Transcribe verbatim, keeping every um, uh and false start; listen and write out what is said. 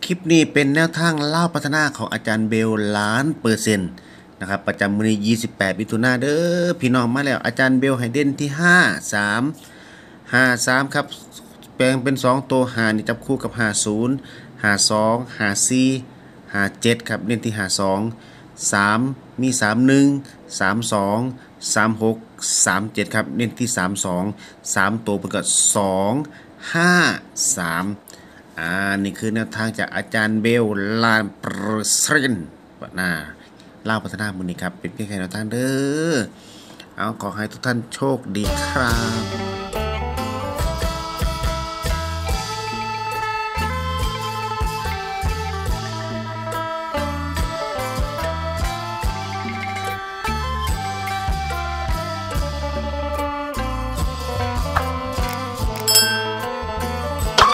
คลิปนี้เป็นแนวทางเล่าพัฒนาของอาจารย์เบลล้านเปอร์เซ็นต์นะครับประจำมื้อนี้ยี่สิบแปดมิถุนายนเด้อพี่น้องมาแล้วอาจารย์เบลให้เด่นที่ห้า สาม ห้า สามครับแปลงเป็นสองตัวห้านี่จับคู่กับห้า ศูนย์ ห้า สอง ห้า สี่ ห้า เจ็ดครับเน้นที่ห้า สอง สามมีสาม หนึ่ง สาม สอง สาม หก สาม เจ็ดครับเน้นที่สาม สอง สามตัวเป็นก็สอง ห้า สามอ่านี่คือแนวทางจากอาจารย์เบลลานเปอร์เซ็นต์นะเล่าพัฒนามือนี้ครับเป็นเพียงแค่แนวทางเด้อเอาขอให้ทุกท่านโชคดีครับ